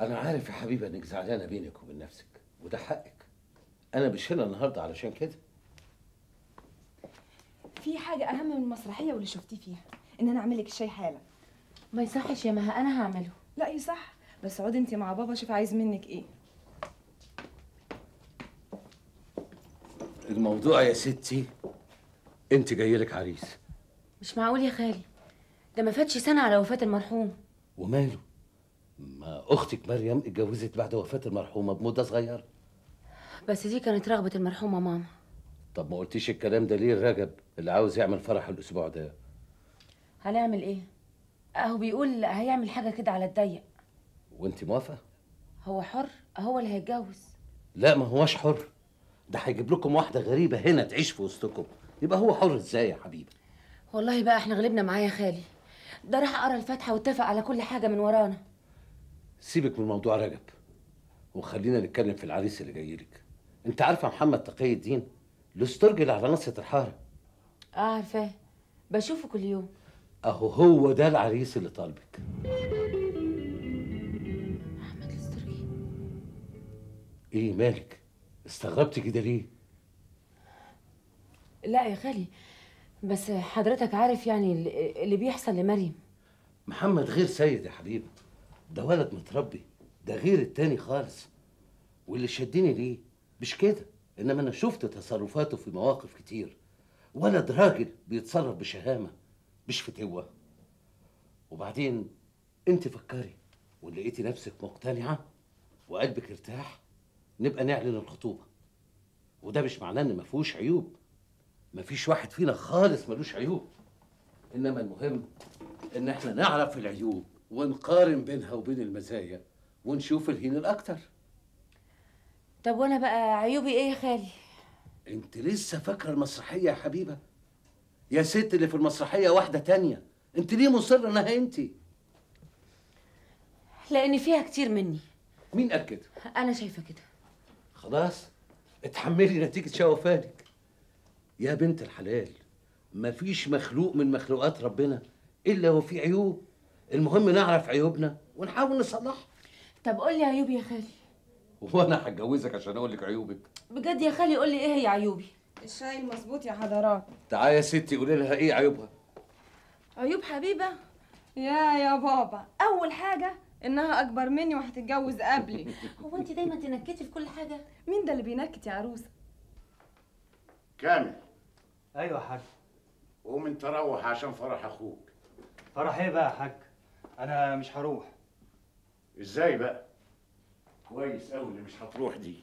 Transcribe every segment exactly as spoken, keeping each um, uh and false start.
انا عارف يا حبيبه انك زعلانه بينك وبين نفسك، وده حقك. انا مش هنا النهارده علشان كده. في حاجه اهم من المسرحيه واللي شفتيه فيها، ان انا اعمل لك الشاي حالا. ما يصحش يا مها، انا هعمله. لا يصح، بس اقعدي انت مع بابا شوف عايز منك ايه. الموضوع يا ستي انت جاي لك عريس. مش معقول يا خالي، ده ما فاتش سنه على وفاه المرحوم. وماله؟ ما اختك مريم اتجوزت بعد وفاه المرحومه بمده صغيره. بس دي كانت رغبه المرحومه ماما. طب ما قلتيش الكلام ده ليه لرجب اللي عاوز يعمل فرح الاسبوع ده؟ هنعمل ايه؟ اهو بيقول هيعمل حاجه كده على الضيق. وانت موافقه؟ هو حر، هو اللي هيتجوز. لا ما هوش حر، ده هيجيب لكم واحده غريبه هنا تعيش في وسطكم، يبقى هو حر ازاي يا حبيبي؟ والله بقى احنا غلبنا معاه يا خالي، ده راح قرا الفاتحه واتفق على كل حاجه من ورانا. سيبك من موضوع رجب وخلينا نتكلم في العريس اللي جاي لك. انت عارفه محمد تقي الدين الاسترجل على نصة الحاره؟ اه عارفاه، بشوفه كل يوم. اهو هو ده العريس اللي طالبك. احمد الاسترجي. ايه مالك؟ استغربتي كده ليه؟ لا يا خالي، بس حضرتك عارف يعني اللي بيحصل لمريم. محمد غير سيد يا حبيبي، ده ولد متربي، ده غير التاني خالص. واللي شدني ليه مش كده، انما انا شفت تصرفاته في مواقف كتير. ولد راجل بيتصرف بشهامه مش فتوه. وبعدين انت فكري ولقيتي نفسك مقتنعه وقلبك ارتاح، نبقى نعلن الخطوبه. وده مش معناه ان ما فيهوش عيوب، ما فيش واحد فينا خالص ملوش عيوب، انما المهم ان احنا نعرف العيوب ونقارن بينها وبين المزايا ونشوف الهين الاكتر. طب وانا بقى عيوبي ايه يا خالي؟ انت لسه فاكره المسرحيه يا حبيبه؟ يا ست اللي في المسرحيه واحده تانية، انت ليه مصره انها انت؟ لان فيها كتير مني. مين قال كده؟ انا شايفه كده. خلاص اتحملي نتيجه شوفانك. يا بنت الحلال، مفيش مخلوق من مخلوقات ربنا الا وفيه عيوب، المهم نعرف عيوبنا ونحاول نصلحها. طب قول لي عيوبي يا خالي. وانا هتجوزك عشان اقول لك عيوبك؟ بجد يا خالي قول لي ايه هي عيوبي. الشاي المظبوط يا حضرات. تعالي يا ستي قولي لها ايه عيوبها. عيوب حبيبه؟ يا يا بابا، اول حاجه انها اكبر مني وهتتجوز قبلي. هو انت دايما تنكتي في كل حاجه؟ مين ده اللي بينكت يا عروسه؟ كامل. ايوه يا حاج. قوم انت روح عشان فرح اخوك. فرح ايه بقى يا حاج؟ انا مش هروح. ازاي بقى؟ كويس قوي اللي مش هتروح دي.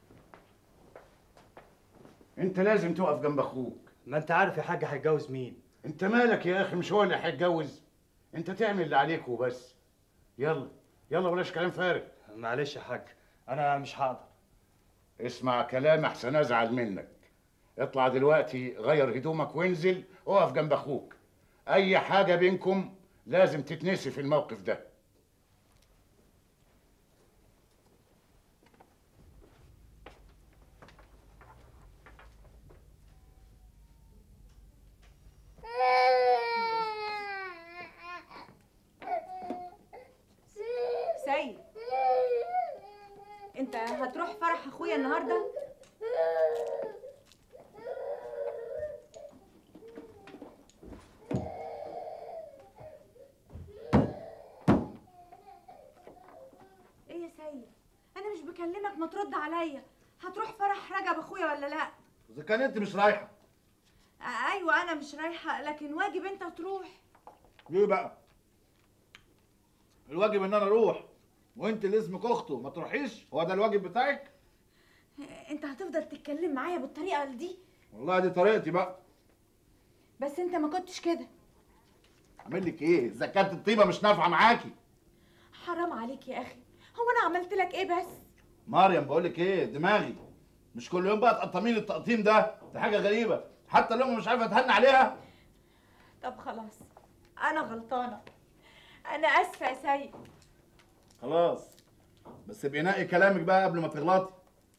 انت لازم تقف جنب اخوك. ما انت عارف يا حاج هيتجوز مين. انت مالك يا اخي؟ مش هو اللي هيتجوز؟ انت تعمل اللي عليك وبس. يلا يلا بلاش كلام فارغ. معلش يا حاج انا مش هقدر. اسمع كلام احسن ازعل منك. اطلع دلوقتي غير هدومك وانزل اقف جنب اخوك. اي حاجه بينكم لازم تتنسي في الموقف ده. سيد، انت هتروح فرح اخويا النهارده؟ ايه يا سيد؟ انا مش بكلمك ما ترد عليا. هتروح فرح رجب اخويا ولا لا؟ اذا كان انت مش رايحه. آه ايوه انا مش رايحه، لكن واجب انت تروح. ليه بقى؟ الواجب ان انا اروح وانت اللي اسمك اخته ما تروحيش، هو ده الواجب بتاعك؟ انت هتفضل تتكلم معايا بالطريقه دي؟ والله دي طريقتي بقى. بس انت ما كنتش كده. اعمل لك ايه اذا كانت الطيبه مش نافعه معاكي؟ حرام عليك يا اخي، هو انا عملت لك ايه بس؟ مريم بقول لك ايه، دماغي مش كل يوم بقى تقطمين التقطيم ده، دي حاجه غريبه، حتى الام مش عارفه اتهنى عليها. طب خلاص انا غلطانه، انا اسفه يا سيد. خلاص بس ابقي نقي كلامك بقى قبل ما تغلطي.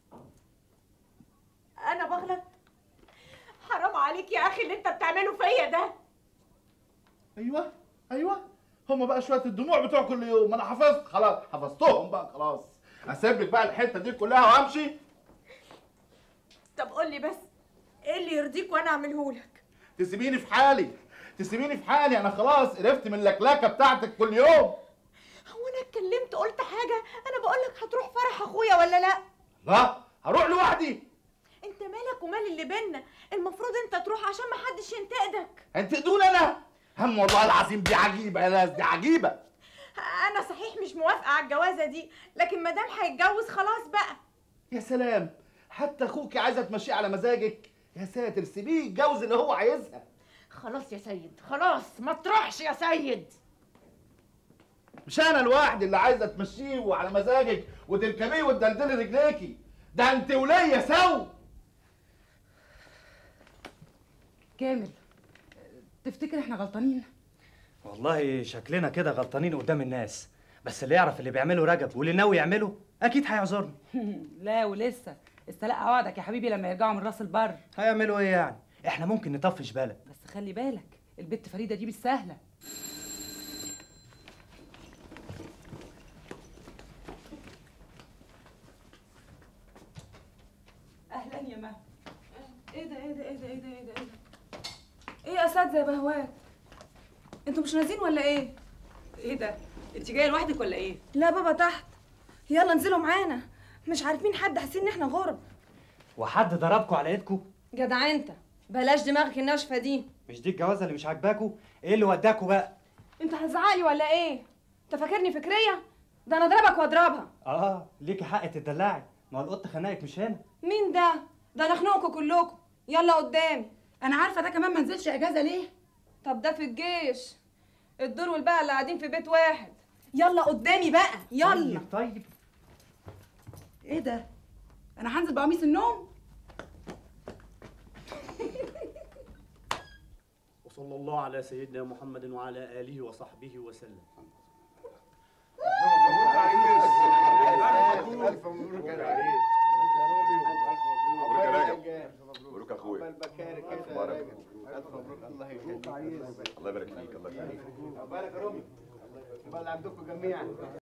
انا بغلط؟ حرام عليك يا اخي اللي انت بتعمله فيا ده. ايوه ايوه هم بقى شويه الدموع بتوع كل يوم، انا حفظت خلاص، حفظتهم بقى خلاص. اسيب لك بقى الحته دي كلها وامشي؟ طب قول لي بس ايه اللي يرضيك وانا اعمله لك؟ تسيبيني في حالي، تسيبيني في حالي، انا خلاص قرفت من اللكلكه بتاعتك كل يوم. هو انا اتكلمت قلت حاجه؟ انا بقول لك هتروح فرح اخويا ولا لا؟ لا هروح لوحدي. انت مالك ومال اللي بينا؟ المفروض انت تروح عشان ما حدش ينتقدك. انتقدوني انا؟ هم والله العظيم دي عجيبه يا ناس، دي عجيبه. انا صحيح مش موافقه على الجوازه دي، لكن ما دام هيتجوز خلاص بقى. يا سلام، حتى اخوكي عايزه تمشيه على مزاجك؟ يا ساتر، سيبيه يتجوز اللي هو عايزها. خلاص يا سيد، خلاص ما تروحش يا سيد. مش انا لوحدي اللي عايزه تمشيه وعلى مزاجك وتركبيه وتدلدلي رجليكي، ده انت وليا سو. كامل، تفتكر احنا غلطانين؟ والله شكلنا كده غلطانين قدام الناس، بس اللي يعرف اللي بيعمله رجب واللي ناوي يعمله اكيد هيعذرنا. لا ولسه استلقى وعدك يا حبيبي لما يرجعوا من راس البر. هيعملوا ايه يعني؟ احنا ممكن نطفش بالك. بس خلي بالك البت فريده دي مش سهله. اهلا يا مها. ايه ده ايه ده ايه ده ايه ده ايه ده ايه ده ايه يا اساتذه يا بهوات؟ انتوا مش نازلين ولا ايه؟ ايه ده؟ انت جايه لوحدك ولا ايه؟ لا بابا تحت. يلا انزلوا معانا، مش عارفين حد، حاسين ان احنا غرب. وحد ضربكوا على ايدكوا؟ جدع انت، بلاش دماغك الناشفه دي. مش دي الجوازه اللي مش عاجباكوا؟ ايه اللي وداكوا بقى؟ انت هتزعقلي ولا ايه؟ انت فاكرني فكريه؟ ده انا اضربك واضربها. اه ليكي حق تدلعي، ما هو القط خناقك مش هنا. مين ده؟ ده انا اخنقكم كلكم. يلا قدامي. انا عارفه ده كمان ما نزلش اجازه ليه؟ طب ده في الجيش، الدور والبقى اللي قاعدين في بيت واحد. يلا قدامي بقى، يلا. طيب طيب. ايه ده؟ انا هنزل بقميص النوم؟ وصلى الله على سيدنا محمد وعلى آله وصحبه وسلم. ألف مبروك يا عريس. مبروك يا راجل. مبروك يا اخويا. ألف مبروك. ألف مبروك. الله يخليك. الله يبارك فيك. الله يخليك. عقبالك يا رومي. عقبال عندكم جميعا.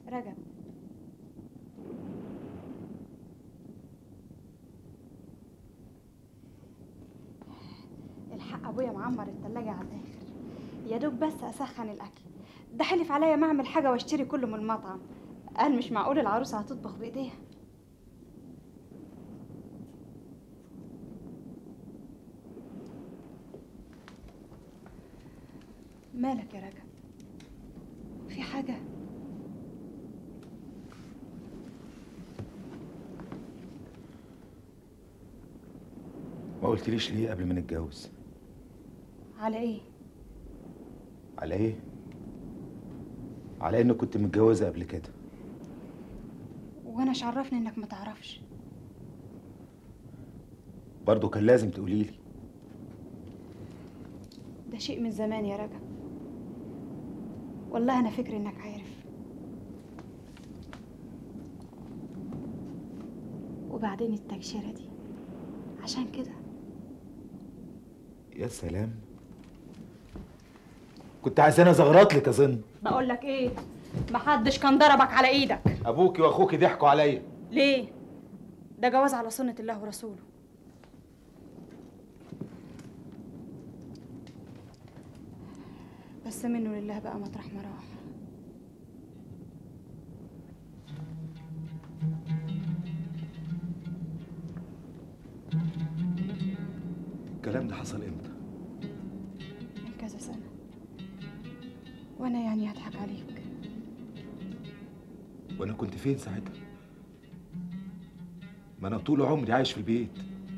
رجب. الحق ابويا معمر التلاجة على الاخر، يا دوب بس اسخن الاكل. ده حلف عليا ما اعمل حاجه واشتري كله من المطعم، قال مش معقول العروسه هتطبخ بايديها. مالك يا رجب؟ في حاجه؟ ما قلتليش ليه قبل ما نتجوز؟ على ايه؟ على ايه؟ على انك كنت متجوزه قبل كده. وانا ايش عرفني انك ما تعرفش؟ برضه كان لازم تقوليلي. ده شيء من زمان يا رجب، والله انا فكري انك عارف. وبعدين التكشيره دي عشان كده. يا سلام، كنت عايزاني ازغرط لك اظن. بقول لك ايه، محدش كان ضربك على ايدك. ابوكي واخوكي ضحكوا عليا. ليه؟ ده جواز على سنة الله ورسوله. بس منه لله بقى مطرح ما راح. الكلام ده حصل امتى؟ من كذا سنة، وانا يعني هضحك عليك. وانا كنت فين ساعتها؟ ما انا طول عمري عايش في البيت.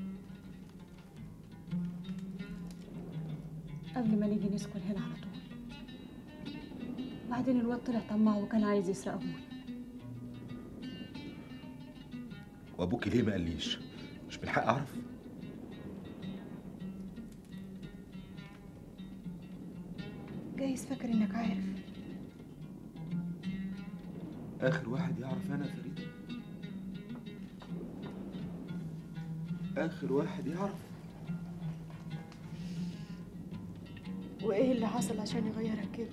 قبل ما نيجي نسكن هنا على طول. بعدين الواد طلع طماع وكان عايز يسرق ابوي. وابوكي ليه ما قاليش؟ مش من حق اعرف؟ جايز فاكر انك عارف. اخر واحد يعرف انا فريدة، اخر واحد يعرف. وايه اللي حصل عشان يغيرك كده؟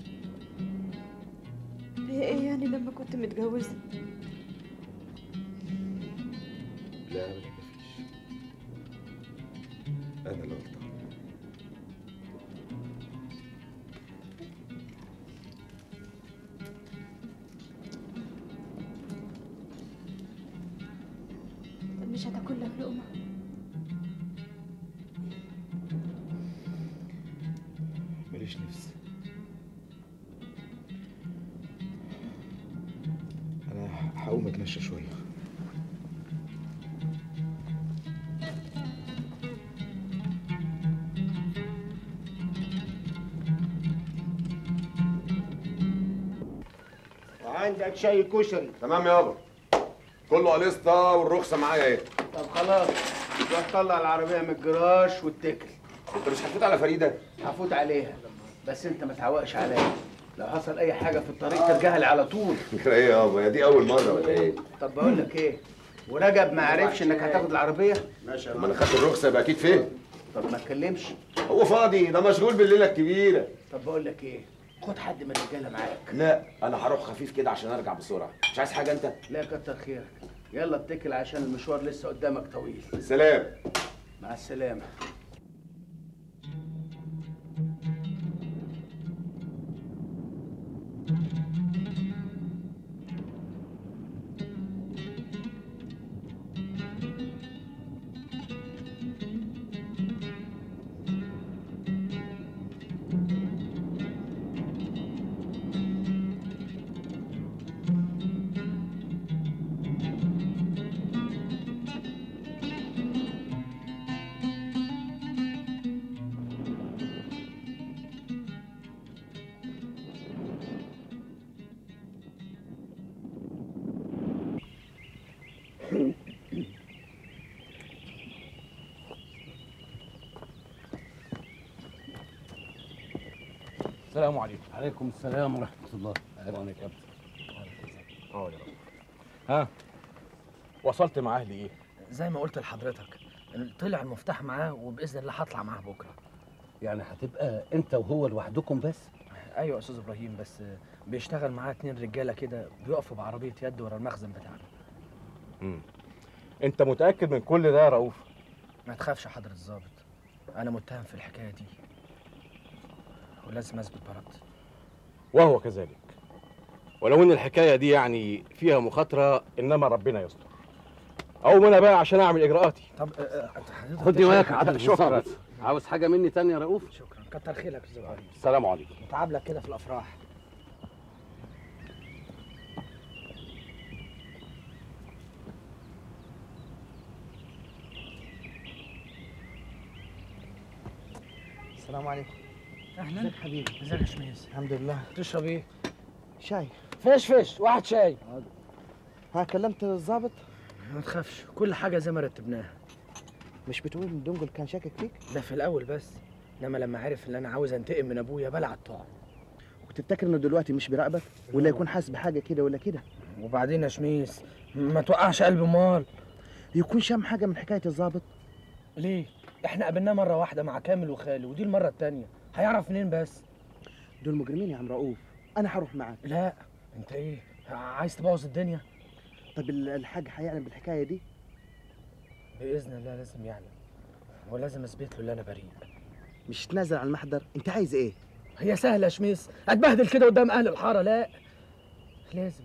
هي ايه يعني لما كنت متجوزة؟ لا ابدا مفيش، انا اللي غلطان. مش هتاكل لك لقمة؟ ماليش نفس. انا هقوم اتمشى شويه. وعندك شاي كشري. تمام يابا، كله قليسطة والرخصة معايا ايه. طب خلاص، روح طلع العربية من الجراج واتكل. انت مش هتفوت على فريدة؟ هفوت عليها، بس انت ما تعوقش عليا. لو حصل اي حاجة في الطريق ترجع لي على طول. ايه يابا، يا دي أول مرة ولا ايه؟ طب بقول لك ايه، ورجب ما عرفش انك هتاخد العربية؟ ماشي. طب ما انا خدت الرخصة يبقى أكيد فين؟ طب ما تكلمش. هو فاضي، ده مشغول بالليلة الكبيرة. طب بقول لك ايه، خد حد من الرجالة معاك. لا أنا هروح خفيف كده عشان أرجع بسرعة. مش عايز حاجة أنت؟ لا كتر خيرك. يلا اتكل عشان المشوار لسه قدامك طويل. سلام. مع السلامة. السلام عليكم. عليكم السلام ورحمة الله. أهلا يا كابتن. اه يا رب. ها وصلت معاه لإيه؟ زي ما قلت لحضرتك، طلع المفتاح معاه وبإذن الله هطلع معاه بكرة. يعني هتبقى أنت وهو لوحدكم بس؟ ايوه يا استاذ ابراهيم، بس بيشتغل معاه اتنين رجاله كده بيقفوا بعربيه يد ورا المخزن بتاعنا. امم انت متاكد من كل ده يا رؤوف؟ ما تخافش يا حضره الضابط، انا متهم في الحكايه دي ولازم اثبت براءتي. وهو كذلك، ولو ان الحكايه دي يعني فيها مخاطره، انما ربنا يستر. اقوم انا بقى عشان اعمل اجراءاتي. طب خدني معاك يا عبد شكرا. الضابط. عاوز حاجه مني تانية يا رؤوف؟ شكرا، كتر خيرك يا استاذ ابراهيم. السلام عليكم. متعاملك كده في الافراح. السلام عليكم. اهلا. ازيك حبيبي؟ ازيك يا شميس؟ الحمد لله. تشرب ايه؟ شاي. فيش فيش واحد شاي. ها كلمت الضابط؟ ما تخافش، كل حاجه زي ما رتبناها. مش بتقول ان دونجل كان شاكك فيك؟ ده في الاول بس، انما لما عرف ان انا عاوز انتقم من ابويا بلع الطعم. وتفتكر انه دلوقتي مش بيراقبك ولا يكون حاسس بحاجه كده ولا كده؟ وبعدين يا شميس ما توقعش قلبي مال. يكون شام حاجه من حكايه الضابط؟ ليه؟ احنا قابلناه مره واحده مع كامل وخالي، ودي المره التانيه، هيعرف منين بس؟ دول مجرمين يا عم رؤوف، انا هروح معاك. لا انت ايه؟ عايز تبوظ الدنيا؟ طب الحاج هيعلم بالحكايه دي؟ باذن الله لازم يعلم، ولازم اثبت له ان انا بريء. مش تنازل على المحضر؟ انت عايز ايه؟ هي سهله يا شميس، اتبهدل كده قدام اهل الحاره؟ لا، لازم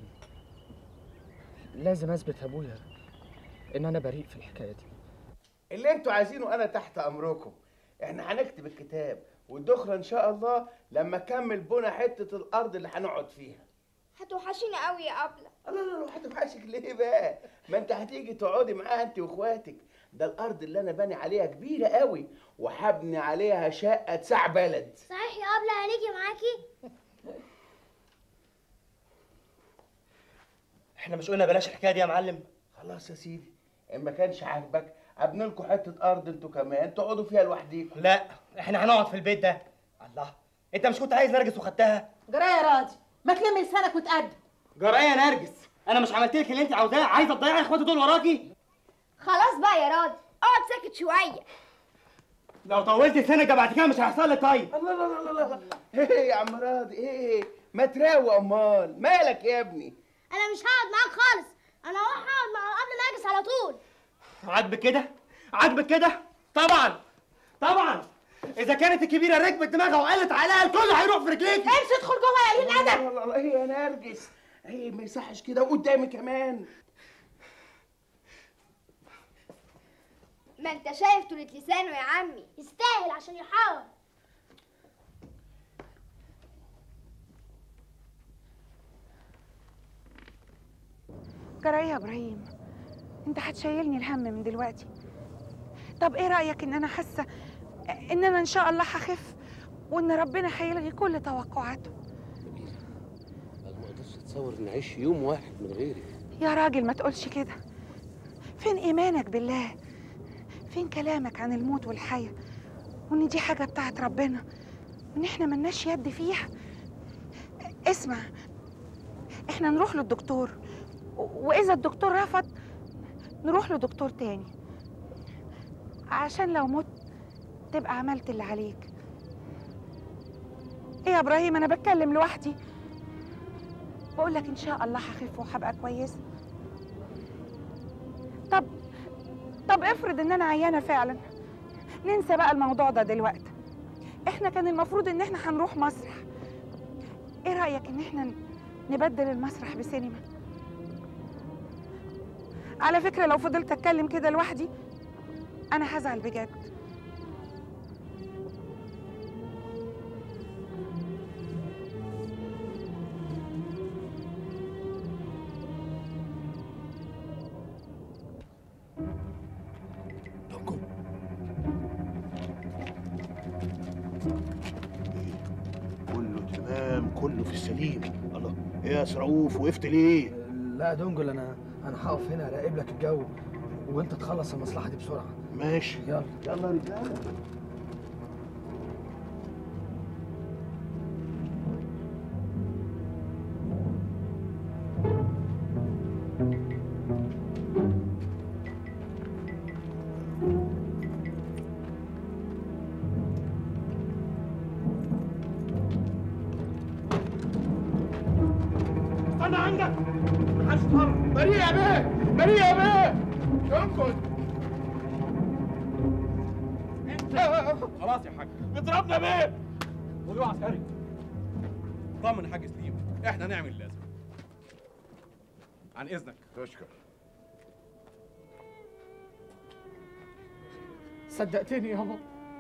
لازم اثبت لابويا ان انا بريء في الحكايه دي. اللي انتوا عايزينه انا تحت امركم. احنا هنكتب الكتاب والدخره ان شاء الله لما اكمل بنا حته الارض اللي هنقعد فيها. هتوحشيني قوي يا ابله. لا لا لا، هتوحشك ليه بقى؟ ما انت هتيجي تقعدي معاها انت واخواتك. ده الارض اللي انا باني عليها كبيره قوي، وهبني عليها شقه تسع بلد. صحيح يا ابله هنيجي معاكي؟ احنا مش قلنا بلاش الحكايه دي يا معلم؟ خلاص يا سيدي، ان ما كانش عاجبك ابني لكم حته ارض انتوا كمان تقعدوا فيها لوحديكم. لا، احنا هنقعد في البيت ده. الله، انت مش كنت عايز نرجس وخدتها؟ جرايه يا راضي، ما تلمي لسانك وتقدم. جرايه يا نرجس، انا مش عملت لك اللي انت عاوزاه؟ عايزه تضيعي اخواتي دول وراكي؟ خلاص بقى يا راضي، اقعد ساكت شويه. لو طولت لسانك بعد كده مش هيحصل لك. طيب الله لا لا لا لا، ايه يا عم راضي؟ ايه ما تراوق؟ امال مالك يا ابني؟ انا مش هقعد معاك خالص، انا هروح اقعد مع قبل نرجس على طول. عاجبك كده؟ عاجبك كده؟ طبعا طبعا، اذا كانت الكبيره ركبت دماغها وقالت عليها الكل هيروح في رجليك. امشي ادخل جوه يا قليل ادب. الله الله، ايه يا نرجس؟ ايه ما يصحش كده وقدامي كمان. ما انت شايف طولة لسانه يا عمي، يستاهل عشان يحاول. جرايه يا ابراهيم، انت هتشيلني الهم من دلوقتي. طب ايه رايك ان انا حاسه ان انا ان شاء الله هخف وان ربنا هيلغي كل توقعاته؟ انا ما اقدرش اتصور ان اعيش يوم واحد من غيرك. يا راجل ما تقولش كده. فين ايمانك بالله؟ فين كلامك عن الموت والحياه، وان دي حاجه بتاعت ربنا وان احنا ملناش يد فيها؟ اسمع، احنا نروح للدكتور، واذا الدكتور رفض نروح لدكتور تاني، عشان لو مت تبقى عملت اللي عليك. ايه يا ابراهيم، انا بتكلم لوحدي. بقول لك ان شاء الله هخف وهبقى كويسه. طب طب افرض ان انا عيانه فعلا، ننسى بقى الموضوع ده دلوقتي. احنا كان المفروض ان احنا هنروح مسرح. ايه رايك ان احنا نبدل المسرح بسينما؟ على فكره لو فضلت اتكلم كده لوحدي انا هزعل بجد. كله تمام، كله في السليم. الله، ايه يا رؤوف وقفت ليه؟ لا يا دونجل، انا انا هقف هنا اراقب لك الجو وانت تخلص المصلحه دي بسرعه. ماشي، يلا يلا يا رجاله. استنى عندك، محدش يتحرك. بريء يا بيه، بريء يا بيه. اسكت. انت خلاص يا حاج، بيضربنا بيه. خدوه عسكري. طمن يا حاج سليم، احنا نعمل اللازم. عن اذنك. تشكر. صدقتني يابا.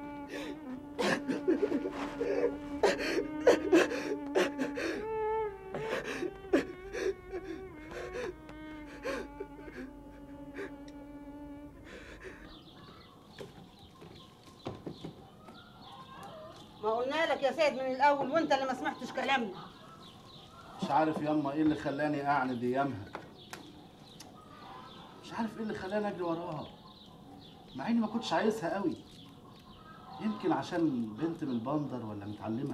ما قلنا لك يا سيد من الاول وانت اللي ما سمعتش كلامنا. مش عارف ياما ايه اللي خلاني اعند ايامها. مش عارف ايه اللي خلاني اجري وراها مع اني ما كنتش عايزها قوي. يمكن عشان بنت من البندر ولا متعلمه.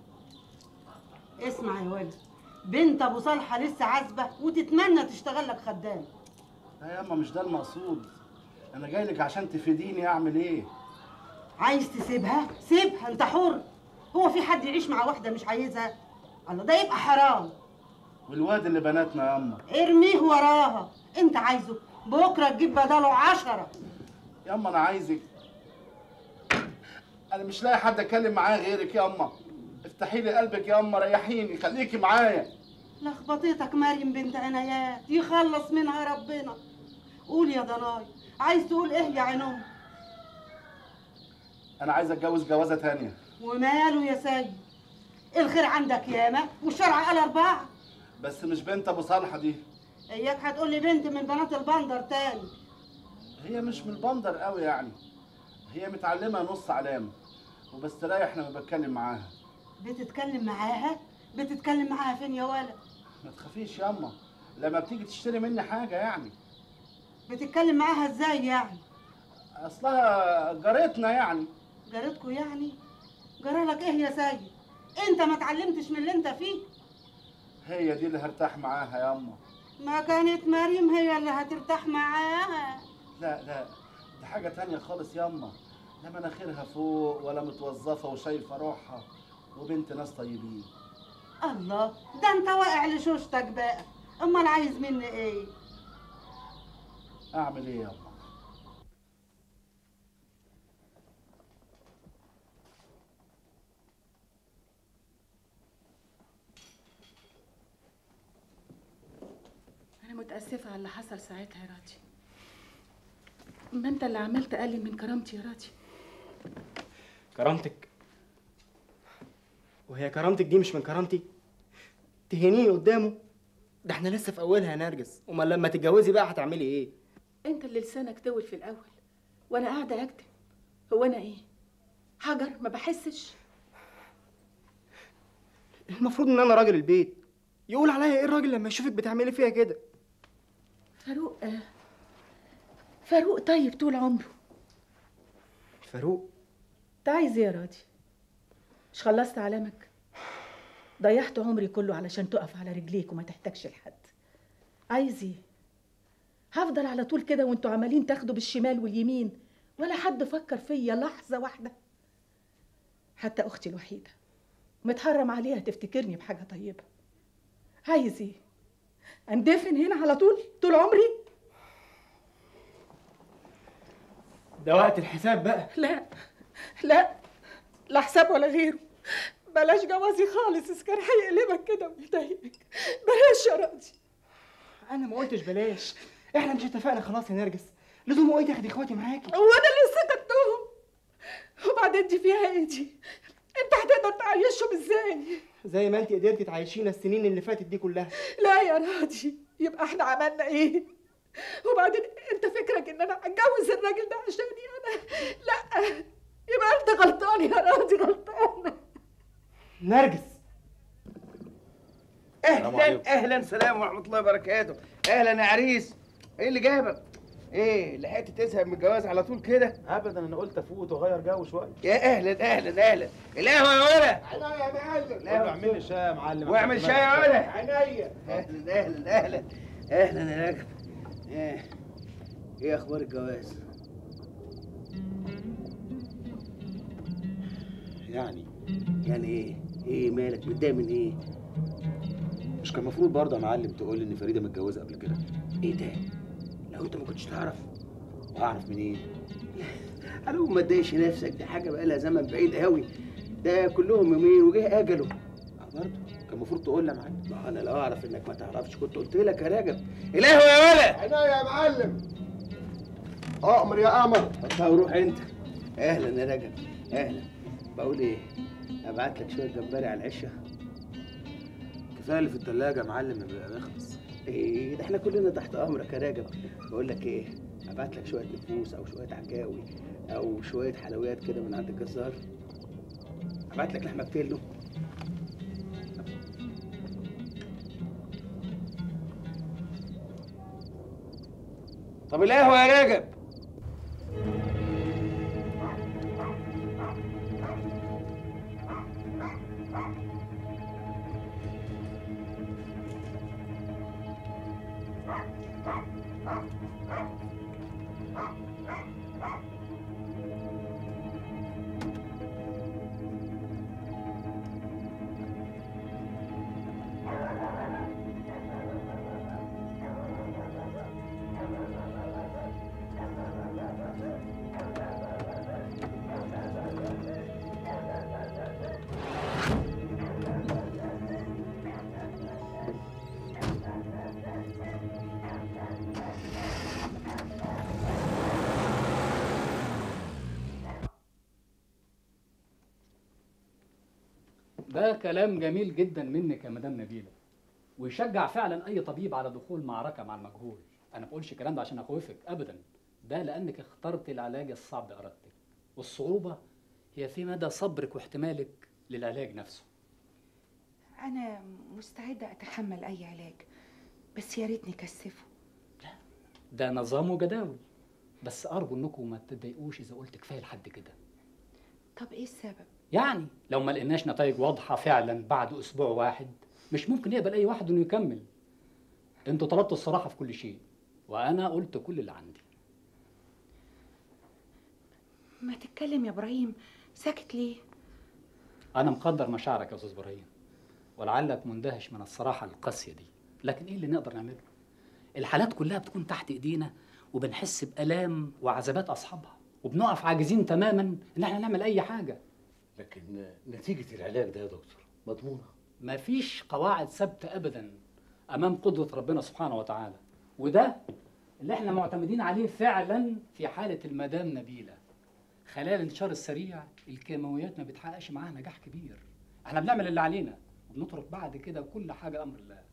اسمع يا ولد، بنت ابو صالحه لسه عازبه وتتمنى تشتغل لك خدام. لا ياما مش ده المقصود، انا جاي لك عشان تفيديني اعمل ايه. عايز تسيبها؟ سيبها، انت حر. هو في حد يعيش مع واحده مش عايزها؟ الله، ده يبقى حرام. والواد اللي بناتنا ياما ارميه وراها. انت عايزه بكره تجيب بداله عشرة. ياما انا عايزك، انا مش لاقي حد اتكلم معاه غيرك ياما. افتحي لي قلبك ياما، ريحيني، خليكي معايا. لخبطتك مريم بنت عنايات، يخلص منها ربنا. قول يا ضناي، عايز تقول ايه يا عين امك؟ انا عايز اتجوز جوازه تانية. وماله يا سيد، الخير عندك ياما والشرع قال اربعه. بس مش بنت ابو صالحه دي. اياك هتقول لي بنت من بنات البندر تاني. هي مش من البندر قوي يعني، هي متعلمه نص علامه وبستريح لما بتكلم معاها. بتتكلم معاها؟ بتتكلم معاها فين يا ولد؟ ما تخافيش ياما، لما بتيجي تشتري مني حاجه يعني. بتتكلم معاها ازاي يعني؟ اصلها جارتنا يعني. جارتكوا يعني؟ جرالك ايه يا سيد؟ انت ما اتعلمتش من اللي انت فيه؟ هي دي اللي هرتاح معاها ياما. ما كانت مريم هي اللي هترتاح معاها. لا لا، دي حاجه تانية خالص ياما. لا مناخيرها فوق ولا متوظفه وشايفه روحها وبنت ناس طيبين. الله، ده انت واقع لشوشتك بقى. امال عايز مني ايه؟ اعمل ايه ياما؟ أنا متأسفة على اللي حصل ساعتها يا راضي. ما أنت اللي عمال تقلل من كرامتي يا راضي. كرامتك؟ وهي كرامتك دي مش من كرامتي؟ تهينيني قدامه؟ ده احنا لسه في أولها يا نرجس، أمال لما تتجوزي بقى هتعملي إيه؟ أنت اللي لسانك طول في الأول وأنا قاعدة أكتب. هو أنا إيه؟ حجر ما بحسش؟ المفروض إن أنا راجل البيت، يقول عليا إيه الراجل لما يشوفك بتعملي فيها كده؟ فاروق فاروق طيب طول عمره. فاروق؟ انت عايز ايه يا راضي؟ مش خلصت علامك؟ ضيعت عمري كله علشان تقف على رجليك وما تحتاجش لحد. عايز ايه؟ هفضل على طول كده وانتوا عمالين تاخدوا بالشمال واليمين ولا حد فكر فيا لحظة واحدة؟ حتى اختي الوحيدة متحرم عليها تفتكرني بحاجة طيبة. عايز ايه؟ اندفن هنا على طول طول عمري؟ ده وقت الحساب بقى. لا لا، لا حساب ولا غيره. بلاش جوازي خالص، اسكان هيقلبك كده ويضايقك. بلاش يا راضي. انا ما قلتش بلاش، احنا مش اتفقنا خلاص يا نرجس؟ لزوم ايه تاخدي اخواتي معاكي؟ هو انا اللي سكتتهم؟ وبعدين دي فيها ايه دي؟ انت هتقدر تعيشهم ازاي؟ زي ما انت قدرتي تعيشينا السنين اللي فاتت دي كلها. لا يا راضي، يبقى احنا عملنا ايه؟ وبعدين انت فكرك ان انا اتجوز الراجل ده عشاني انا؟ لا، يبقى انت غلطان يا راضي، غلطان. نرجس، اهلا اهلا، سلام ورحمه الله وبركاته. اهلا يا عريس، ايه اللي جابك؟ ايه لحقت تزهق من الجواز على طول كده؟ ابدا، انا قلت افوت واغير جو شويه. يا اهلا اهلا اهلا، القهوه يا ولا. عينيا يا معلم. لا اعمل لي شاي يا معلم. واعمل شاي يا ولا. عينيا. اهلا اهلا اهلا اهلا يا راجل. ايه ايه اخبار الجواز؟ يعني يعني ايه؟ ايه مالك متضايق من ايه؟ مش مش كان المفروض برضه يا معلم تقول لي ان فريده متجوزه قبل كده؟ ايه ده؟ لو انت ما كنتش تعرف. وهعرف منين؟ انا ما تضايقش نفسك، دي حاجه بقى لها زمن بعيد قوي. ده كلهم يومين وجه اجله. برضه كان المفروض تقول لي يا معلم. ما انا لو اعرف انك ما تعرفش كنت قلت لك يا رجب. الهو يا ولد. عينيا يا معلم. اؤمر يا قمر. طب روح انت. اهلا يا رجب، اهلا. بقول ايه؟ ابعت لك شويه جمبري على العشاء. كفايه اللي في الثلاجه يا معلم ما بيبقى يخلص. ايه ده احنا كلنا تحت امرك يا رجب. بقول لك ايه؟ ابعت لك شويه نفوس او شويه عكاوي او شويه حلويات كده من عند الجزار. ابعت لك لحمه بتلو. طب القهوه يا رجب. ده كلام جميل جدا منك يا مدام نبيله، ويشجع فعلا اي طبيب على دخول معركه مع المجهول. انا ما بقولش الكلام ده عشان اخوفك ابدا، ده لانك اخترت العلاج الصعب بارادتك، والصعوبه هي في مدى صبرك واحتمالك للعلاج نفسه. أنا مستعدة أتحمل أي علاج، بس يا ريتني كثفه. ده نظام وجداول، بس ارجو انكم ما تتضايقوش اذا قلت كفايه لحد كده. طب إيه السبب؟ يعني لو ما لقيناش نتائج واضحه فعلا بعد اسبوع واحد مش ممكن يقبل اي واحد انه يكمل. انتوا طلبتوا الصراحه في كل شيء وانا قلت كل اللي عندي. ما تتكلم يا إبراهيم، ساكت ليه؟ انا مقدر مشاعرك يا استاذ ابراهيم، ولعلك مندهش من الصراحه القاسيه دي، لكن ايه اللي نقدر نعمله؟ الحالات كلها بتكون تحت ايدينا وبنحس بالام وعذابات اصحابها، وبنقف عاجزين تماما ان احنا نعمل اي حاجه. لكن نتيجه العلاج ده يا دكتور مضمونه؟ مفيش قواعد ثابته ابدا امام قدره ربنا سبحانه وتعالى، وده اللي احنا معتمدين عليه فعلا في حاله المدام نبيله. خلال الانتشار السريع الكيماويات ما بتحققش معاها نجاح كبير. احنا بنعمل اللي علينا وبنترك بعد كده كل حاجه امر الله.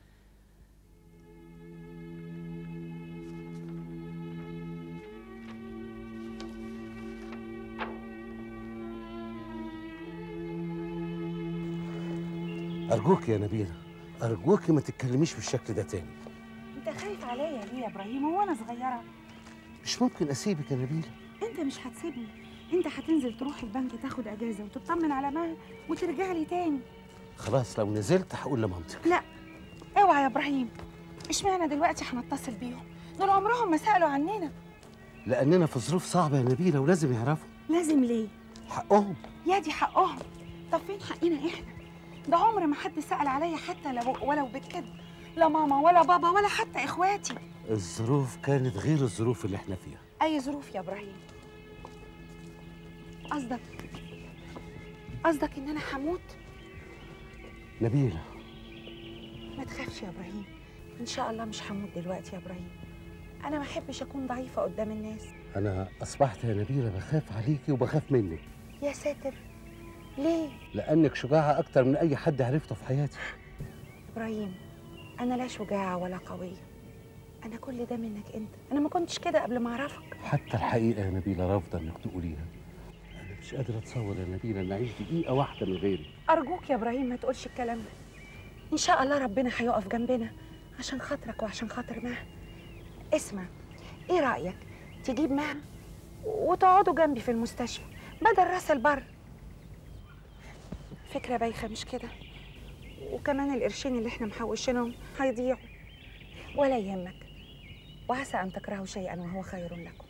أرجوك يا نبيلة، أرجوك ما تتكلميش بالشكل ده تاني. أنت خايف عليا ليه يا إبراهيم؟ هو أنا صغيرة؟ مش ممكن أسيبك يا نبيلة. أنت مش هتسيبني، أنت هتنزل تروح البنك تاخد أجازة وتطمن على مها وترجع لي تاني. خلاص لو نزلت هقول لمامتك. لا اوعى يا إبراهيم، اشمعنى دلوقتي هنتصل بيهم؟ دول عمرهم ما سألوا عننا. لأننا في ظروف صعبة يا نبيلة ولازم يعرفوا. لازم ليه؟ حقهم. يا دي حقهم. طب فين حقنا إحنا؟ ده عمر ما حد سأل عليا حتى لو ولو بالكذب، لا ماما ولا بابا ولا حتى إخواتي. الظروف كانت غير الظروف اللي احنا فيها. أي ظروف يا إبراهيم؟ قصدك قصدك إن أنا هموت؟ نبيلة ما تخافش يا إبراهيم، إن شاء الله مش هموت دلوقتي يا إبراهيم. أنا ما أحبش أكون ضعيفة قدام الناس. أنا أصبحت يا نبيلة بخاف عليكي وبخاف منك. يا ساتر، ليه؟ لأنك شجاعة أكتر من أي حد عرفته في حياتي. إبراهيم، أنا لا شجاعة ولا قوية، أنا كل ده منك أنت، أنا ما كنتش كده قبل ما أعرفك. حتى الحقيقة يا نبيلة رافضة إنك تقوليها. أنا مش قادر أتصور يا نبيلة إن أعيش دقيقة واحدة من غيرك. أرجوك يا إبراهيم ما تقولش الكلام ده. إن شاء الله ربنا هيقف جنبنا عشان خاطرك وعشان خاطر مها. اسمع، إيه رأيك تجيب مها وتقعدوا جنبي في المستشفى بدل راس البر؟ فكرة بايخة مش كده؟ وكمان القرشين اللي احنا محوشينهم هيضيعوا. ولا يهمك، وعسى أن تكرهوا شيئا وهو خير لكم.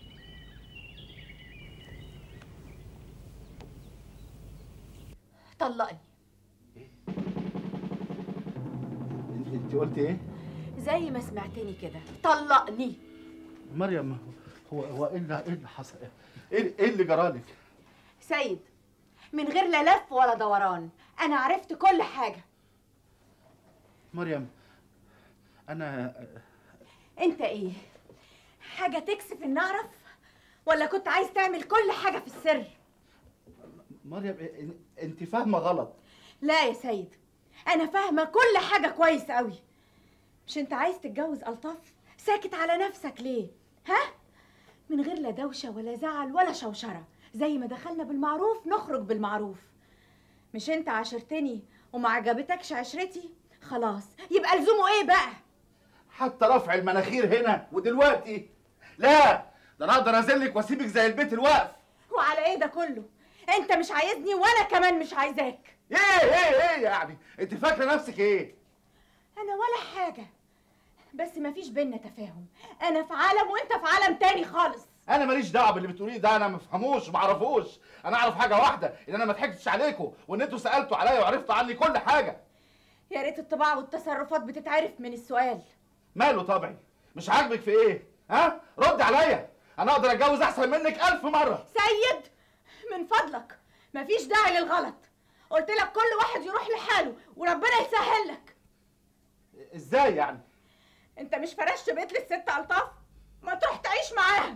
طلقني. انت انت قلت ايه؟ زي ما سمعتني كده، طلقني. مريم هو هو ايه اللي ايه اللي حصل؟ ايه ايه اللي جرالك؟ سيد، من غير لا لف ولا دوران، انا عرفت كل حاجه. مريم انا انت ايه؟ حاجه تكسف ان اعرف؟ ولا كنت عايز تعمل كل حاجه في السر؟ مريم انت فاهمه غلط. لا يا سيد، انا فاهمه كل حاجه كويس قوي. مش انت عايز تتجوز الطاف؟ ساكت على نفسك ليه؟ ها؟ من غير لا دوشه ولا زعل ولا شوشره، زي ما دخلنا بالمعروف نخرج بالمعروف. مش انت عاشرتني وما عجبتكش عشرتي؟ خلاص يبقى لزومه ايه بقى؟ حتى رفع المناخير هنا ودلوقتي؟ لا، ده انا اقدر اذلك واسيبك زي البيت الواقف. وعلى ايه ده كله؟ انت مش عايزني وانا كمان مش عايزاك. ايه ايه ايه يعني؟ انت فاكره نفسك ايه؟ انا ولا حاجه، بس مفيش بينا تفاهم. انا في عالم وانت في عالم تاني خالص. انا ماليش دعوه باللي بتقوليه ده، انا ما بفهموش وما اعرفوش. انا اعرف حاجه واحده، ان انا ما ضحكتش عليكم وان انتوا سالتوا عليا وعرفتوا عني كل حاجه. يا ريت الطباع والتصرفات بتتعرف من السؤال. ماله طبعي؟ مش عاجبك في ايه؟ ها؟ رد عليا، انا اقدر اتجوز احسن منك ألف مره. سيد من فضلك مفيش داعي للغلط، قلت لك كل واحد يروح لحاله وربنا يسهل لك. ازاي يعني؟ انت مش فرشت بيت للست الطاف؟ ما تروح تعيش معاها.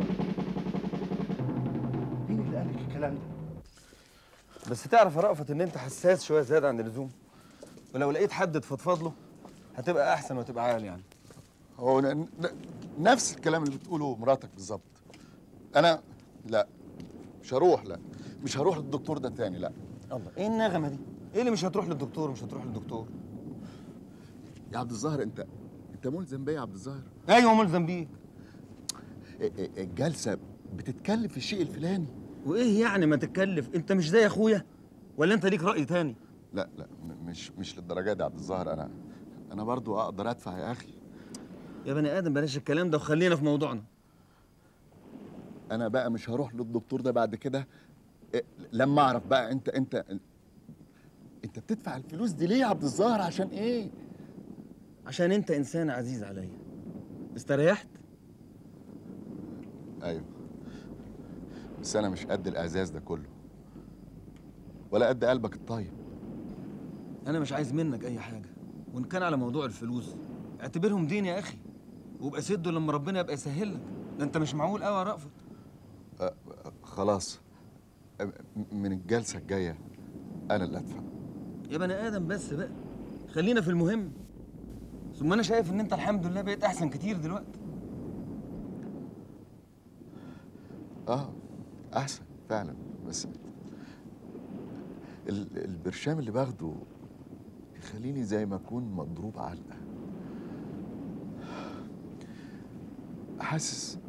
مين اللي قال لك الكلام ده؟ بس تعرف يا رأفت ان انت حساس شويه زياده عن اللزوم، ولو لقيت حد تفضفض له هتبقى احسن وتبقى عال يعني. هو ن- ن- نفس الكلام اللي بتقوله مراتك بالظبط. انا لا مش هروح، لا مش هروح للدكتور ده تاني، لا. الله، ايه النغمه دي؟ ايه اللي مش هتروح للدكتور مش هتروح للدكتور؟ يا عبد الظاهر انت انت ملزم بيا يا عبد الظاهر. ايوه ملزم بيك. الجلسه بتتكلم في الشيء الفلاني. وايه يعني ما تتكلف؟ انت مش زي اخويا ولا انت ليك راي تاني؟ لا لا م- مش مش للدرجه دي يا عبد الظاهر. انا انا برضو اقدر ادفع يا اخي. يا بني ادم بلاش الكلام ده وخلينا في موضوعنا. انا بقى مش هروح للدكتور ده بعد كده إيه، لما اعرف بقى انت انت انت بتدفع الفلوس دي ليه يا عبد الظاهر؟ عشان ايه؟ عشان انت انسان عزيز عليا. استريحت؟ ايوه، بس انا مش قد الاعزاز ده كله ولا قد قلبك الطيب. انا مش عايز منك اي حاجه، وان كان على موضوع الفلوس اعتبرهم دين يا اخي، وابقى سده لما ربنا يبقى يسهل لك. ده انت مش معقول قوي يا رأفت. أه خلاص، أه من الجلسه الجايه انا اللي ادفع. يا بني ادم بس بقى خلينا في المهم. ثم انا شايف ان انت الحمد لله بقيت احسن كتير دلوقتي. اه احسن فعلا، بس ال- البرشام اللي باخده يخليني زي ما اكون مضروب علقه. حاسس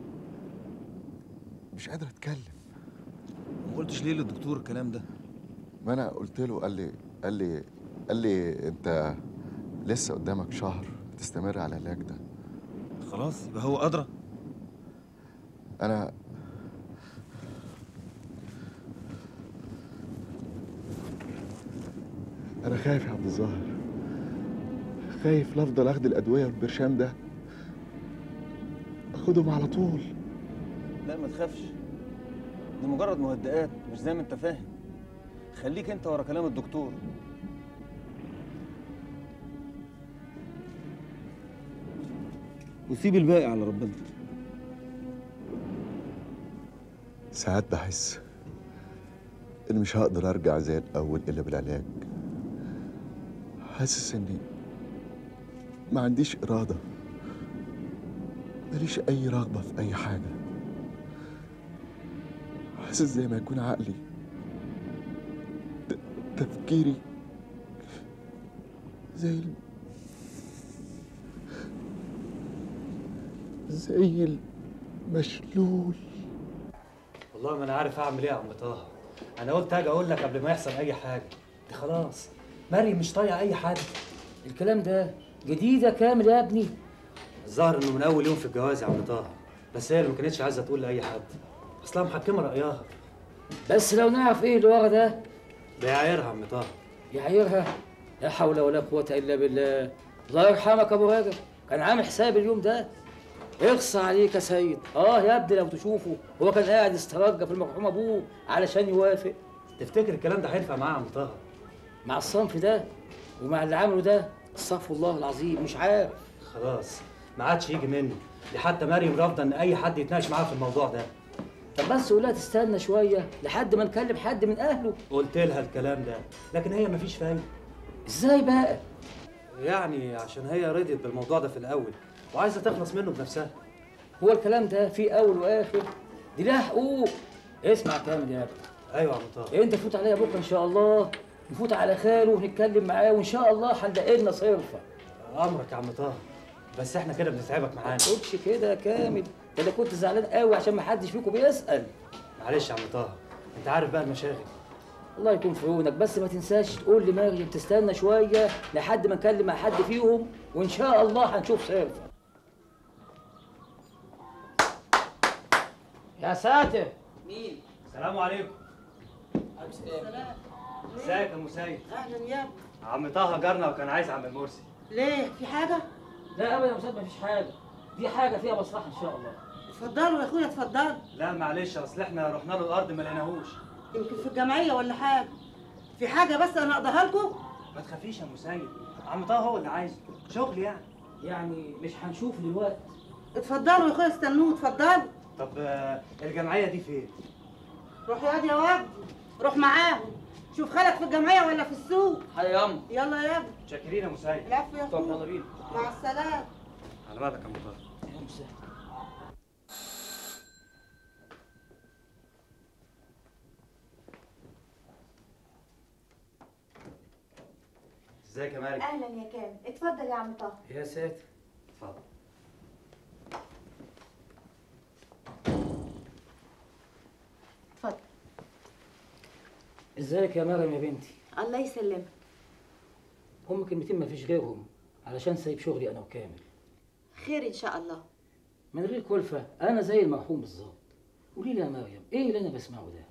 مش قادر اتكلم. ما قلتش ليه للدكتور الكلام ده؟ ما انا قلت له، قال لي قال لي قال لي انت لسه قدامك شهر تستمر على العلاج ده. خلاص يبقى هو ادرى. انا انا خايف يا عبد الظاهر، خايف لا افضل اخد الادويه والبرشام ده اخدهم على طول. لا ما تخافش، دي مجرد مهدئات مش زي ما انت فاهم. خليك انت ورا كلام الدكتور. وسيب الباقي على ربنا. ساعات بحس اني مش هقدر ارجع زي الاول الا بالعلاج. حاسس اني ما عنديش اراده، ماليش اي رغبه في اي حاجه. حاسس زي ما يكون عقلي ت- تفكيري زي ال... زي المشلول. والله ما انا عارف اعمل ايه يا عم طه. انا قلت اجي اقول لك قبل ما يحصل اي حاجه. دي خلاص مريم مش طايقه اي حد. الكلام ده جديده كامل يا ابني. الظاهر انه من اول يوم في الجواز يا عم طه، بس هي اللي ما كانتش عايزه تقول لاي حد، اصلها محكمه رايها. بس لو نعرف ايه اللي ورا ده. ده يعايرها يا عم طه. يعايرها؟ لا حول ولا قوة إلا بالله. الله يرحمك أبو راجل، كان عامل حساب اليوم ده. اخصى عليك يا سيد. اه يا ابني لو تشوفه هو كان قاعد يسترجى في المرحوم ابوه علشان يوافق. تفتكر الكلام ده هينفع معاه يا عم طه؟ مع الصنف ده ومع اللي عمله ده استغفر الله العظيم مش عارف. خلاص ما عادش يجي منه، دي حتى مريم رافضه ان اي حد يتناقش معاه في الموضوع ده. طب بس قولها تستنى شويه لحد ما نكلم حد من اهله. قلت لها الكلام ده لكن هي مفيش فايده. ازاي بقى؟ يعني عشان هي رضيت بالموضوع ده في الاول وعايزه تخلص منه بنفسها. هو الكلام ده فيه اول واخر؟ دي لها حقوق. اسمع كامل يا ابني. ايوه يا عم طه. انت فوت عليا بكره ان شاء الله، نفوت على خاله ونتكلم معاه وان شاء الله هنلاقي لنا صرفه. امرك يا عم طه، بس احنا كده بنتعبك معانا. ما تقولش كده يا كامل، ده انا كنت زعلان قوي عشان ما حدش فيكم بيسال. معلش يا عم طه، انت عارف بقى المشاغل. الله يكون في عونك، بس ما تنساش تقول لمريم تستنى شويه لحد ما نكلم مع حد فيهم وان شاء الله هنشوف صرفه. يا ساتر. مين؟ السلام عليكم. السلام. ازيك يا مسيد؟ اهلا يا ابني. عم طه جارنا وكان عايز عم المرسي. ليه؟ في حاجة؟ لا ابدا يا استاذ مفيش حاجه، دي حاجه فيها مصلحه ان شاء الله. اتفضلوا يا اخويا اتفضلوا. لا معلش اصل احنا رحنا له الارض ما لقيناهوش. يمكن في الجمعية ولا حاجة. في حاجة بس انا اقضيها لكم؟ ما تخافيش يا مسيد، عم طه هو اللي عايزه، شغل يعني. يعني مش هنشوف دلوقتي. اتفضلوا يا اخويا استنوه اتفضلوا. طب آه، الجمعية دي فين؟ روح يا واد يا واد، روح معاهم. شوف خالك في الجمعية ولا في السوق. هيا يا ام. يلا يا ابني. شاكرين يا مسيد. العفو يا طب اخويا. يلا بينا. مع السلامة. على بالك يا عم طه. يا مسهل. ازيك يا مالك؟ اهلا يا كامل، اتفضل يا عم طه. يا ساتر. اتفضل. اتفضل. ازيك يا مريم يا بنتي؟ الله يسلمك. هم كلمتين ما فيش غيرهم علشان سايب شغلي انا وكامل. خير ان شاء الله. من غير كلفه انا زي المرحوم بالظبط. قولي لي يا مريم ايه اللي انا بسمعه ده؟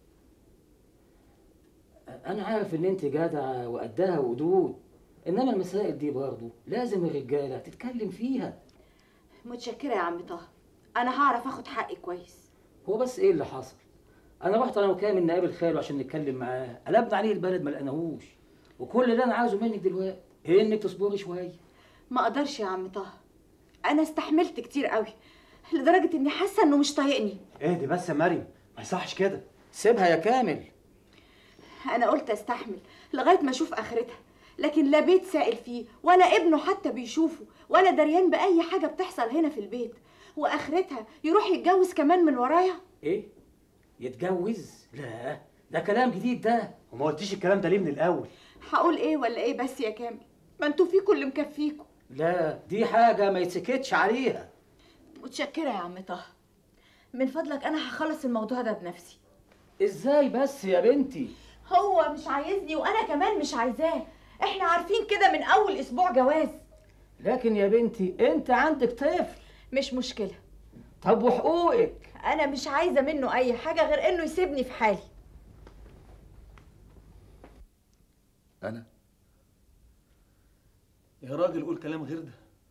انا عارف ان انت جدعه وقدها وقدود، انما المسائل دي برضه لازم الرجاله تتكلم فيها. متشكره يا عم طه، انا هعرف اخد حقي كويس. هو بس ايه اللي حصل؟ انا رحت انا وكامل نقابل خاله عشان نتكلم معاه، قلبنا عليه البلد ما لقيناهوش، وكل اللي انا عايزه منك دلوقتي ايه انك تصبري شويه. ما اقدرش يا عم طه، انا استحملت كتير قوي لدرجه اني حاسه انه مش طايقني. اهدي بس يا مريم، ما يصحش كده. سيبها يا كامل. انا قلت استحمل لغايه ما اشوف اخرتها، لكن لا بيت سائل فيه ولا ابنه حتى بيشوفه ولا دريان باي حاجه بتحصل هنا في البيت، واخرتها يروح يتجوز كمان من ورايا. ايه؟ يتجوز؟ لا ده كلام جديد ده. وما قلتيش الكلام ده ليه من الاول؟ هقول ايه ولا ايه بس يا كامل؟ ما انتوا فيكوا اللي مكفيكوا. لا دي حاجه ما يتسكتش عليها. متشكره يا عم طه، من فضلك انا هخلص الموضوع ده بنفسي. ازاي بس يا بنتي؟ هو مش عايزني وانا كمان مش عايزاه، احنا عارفين كده من اول اسبوع جواز. لكن يا بنتي انت عندك طفل. مش مشكله. طب وحقوقك؟ انا مش عايزه منه اي حاجه غير انه يسيبني في حالي. انا يا راجل قول كلام غير ده.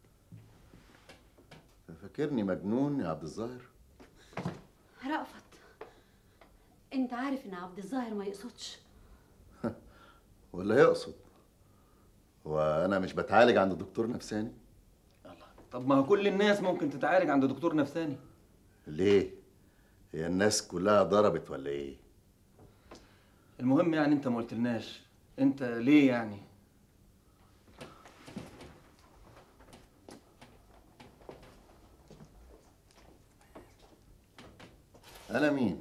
فاكرني مجنون يا عبد الظاهر؟ رأفت، انت عارف ان عبد الظاهر ما يقصدش. ولا يقصد؟ هو انا مش بتعالج عند دكتور نفساني؟ طب ما هو كل الناس ممكن تتعالج عند دكتور نفساني. ليه؟ هي الناس كلها ضربت ولا ايه؟ المهم يعني انت ما قلتلناش انت ليه يعني؟ انا مين؟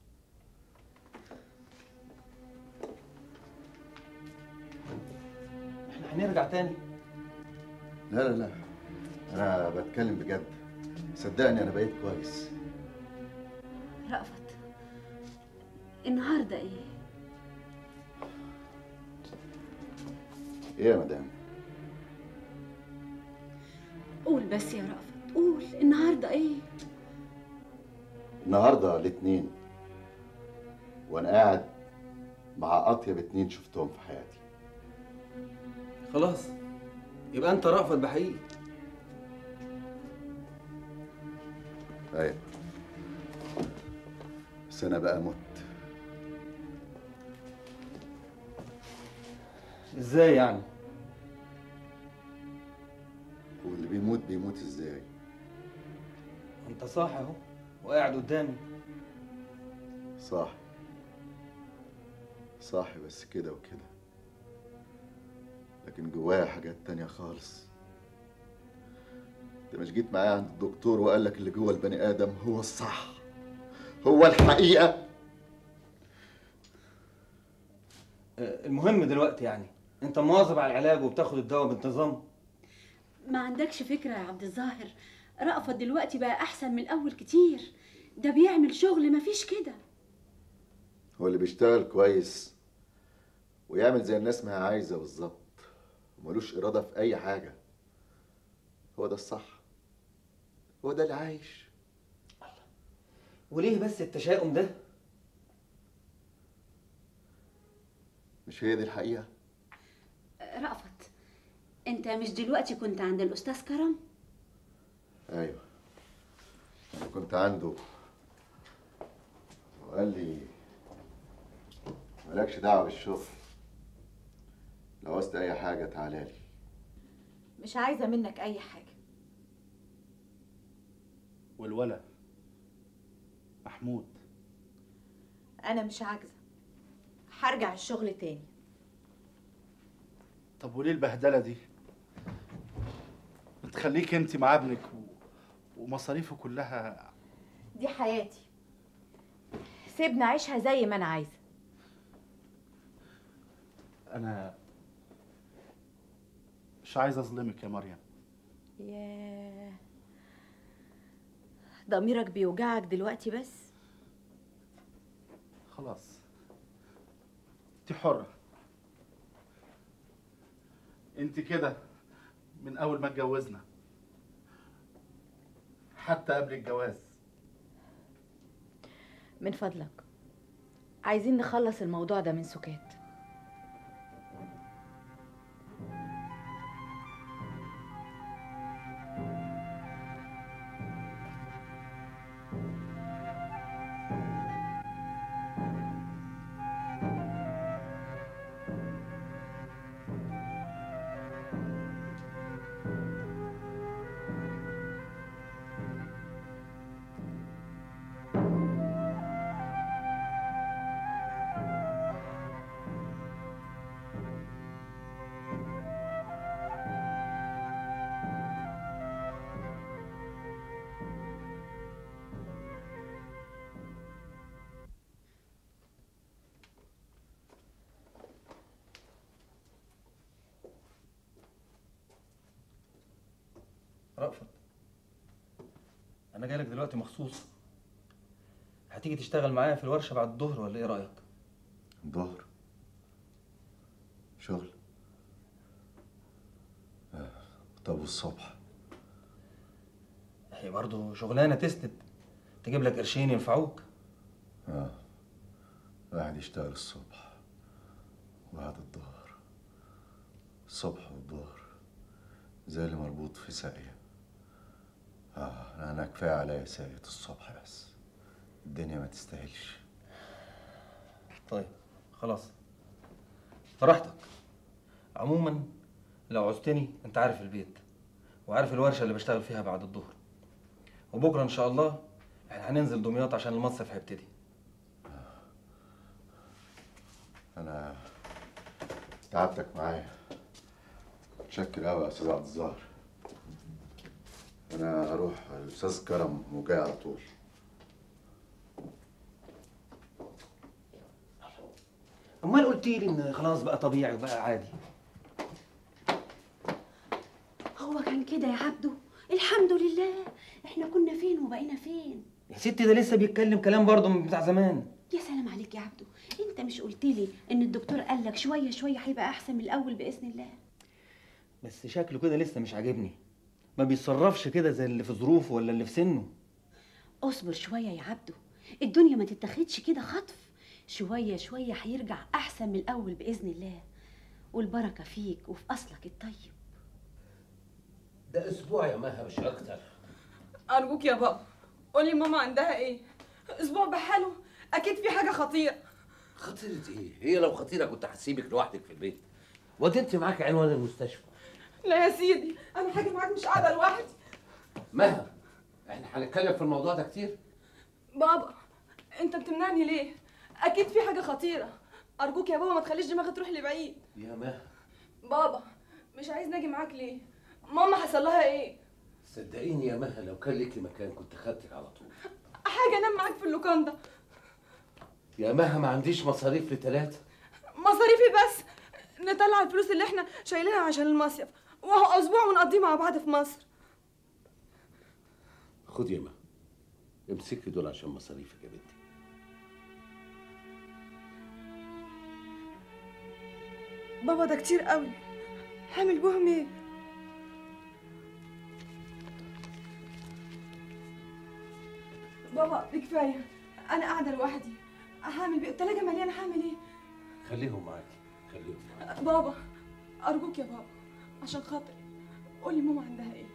احنا هنرجع تاني؟ لا لا لا، انا بتكلم بجد، صدقني انا بقيت كويس. رأفت، النهارده ايه؟ ايه يا مدام؟ قول بس يا رأفت، قول النهارده ايه؟ النهارده الاثنين، وانا قاعد مع اطيب اتنين شفتهم في حياتي. خلاص يبقى انت رأفت بحقيقي. ايوه بس انا بقى مت. ازاي يعني؟ واللي بيموت بيموت ازاي؟ انت صاحي اهو وقاعد قدامي. صاحي صاحي بس كده وكده، لكن جوايا حاجات تانية خالص. انت مش جيت معايا عند الدكتور وقال لك اللي جوه البني ادم هو الصح، هو الحقيقة؟ المهم دلوقتي يعني انت مواظب على العلاج وبتاخد الدواء بانتظام؟ ما عندكش فكرة يا عبد الظاهر، رأفت دلوقتي بقى أحسن من الأول كتير، ده بيعمل شغل مفيش كده. هو اللي بيشتغل كويس ويعمل زي الناس ما هي عايزة بالظبط وملوش إرادة في أي حاجة، هو ده الصح، هو ده اللي عايش. وليه بس التشاؤم ده؟ مش هي دي الحقيقة؟ رأفت أنت مش دلوقتي كنت عند الأستاذ كرم؟ أيوه أنا كنت عنده وقال لي مالكش دعوة بالشغل، لو عوزت أي حاجة تعالى لي. مش عايزة منك أي حاجة. والولد محمود؟ أنا مش عاجزة، هرجع الشغل تاني. طب وليه البهدلة دي؟ بتخليك انت مع ابنك و... ومصاريفه كلها. دي حياتي، سيبني أعيشها زي ما أنا عايزة. أنا مش عايز أظلمك يا مريم. ياه، ضميرك بيوجعك دلوقتي بس؟ خلاص انت حرة، انت كده من أول ما اتجوزنا حتى قبل الجواز. من فضلك عايزين نخلص الموضوع ده من سكات. رأفت انا جايلك دلوقتي مخصوص. هتيجي تشتغل معايا في الورشه بعد الظهر ولا ايه رايك؟ الظهر؟ شغل؟ آه. طب والصبح؟ هي برضه شغلانه تسند، تجيب لك قرشين ينفعوك. اه واحد يشتغل الصبح وبعد الظهر، الصبح والظهر زي اللي مربوط في ساقية. اه انا كفايه عليا ساقية الصبح بس، الدنيا ما تستاهلش. طيب خلاص براحتك. عموما لو عوزتني انت عارف البيت وعارف الورشه اللي بشتغل فيها بعد الظهر، وبكره ان شاء الله احنا هننزل دمياط عشان المصيف هيبتدي. انا تعبتك معايا، متشكر قوي يا استاذ عبد الظاهر. انا هروح الاستاذ كرم وجاي على طول. امال قلت لي ان خلاص بقى طبيعي وبقى عادي؟ هو كان كده يا عبده، الحمد لله. احنا كنا فين وبقينا فين؟ يا ستي ده لسه بيتكلم كلام برضه من بتاع زمان. يا سلام عليك يا عبده، انت مش قلت لي ان الدكتور قال لك شويه شويه هيبقى احسن من الاول باذن الله؟ بس شكله كده لسه مش عاجبني، ما بيتصرفش كده زي اللي في ظروفه ولا اللي في سنه. اصبر شويه يا عبده، الدنيا ما تتاخدش كده خطف، شويه شويه هيرجع احسن من الاول باذن الله. والبركه فيك وفي اصلك الطيب. ده اسبوع يا مها مش اكتر. ارجوك يا بابا قولي ماما عندها ايه؟ اسبوع بحاله اكيد في حاجه خطيره. خطيرة ايه؟ هي لو خطيرة كنت هسيبك لوحدك في البيت. ودي انت معاك عنوان المستشفى. لا يا سيدي انا حاجه معاك مش قاعده لوحدي. مها احنا هنتكلم في الموضوع ده كتير. بابا انت بتمنعني ليه؟ اكيد في حاجه خطيره. ارجوك يا بابا ما تخليش دماغك تروح لبعيد. يا مها بابا مش عايز ناجي معاك ليه؟ ماما حصل لها ايه؟ صدقيني يا مها لو كان ليكي مكان كنت خدتك على طول. حاجه انام معاك في اللوكاندا. يا مها ما عنديش مصاريف لثلاثة. مصاريفي بس نطلع الفلوس اللي احنا شايلينها عشان المصيف وهو اسبوع ونقضيه مع بعض في مصر. خدي يا مها امسكي دول عشان مصاريفك يا بنتي. بابا ده كتير قوي، هعمل بوهم ايه؟ بابا دي كفايه، انا قاعده لوحدي هعمل بيه، التلاجه مليانه هعمل ايه؟ خليهم معاكي خليهم معاكي. بابا ارجوك يا بابا عشان خاطري قولي ماما عندها ايه؟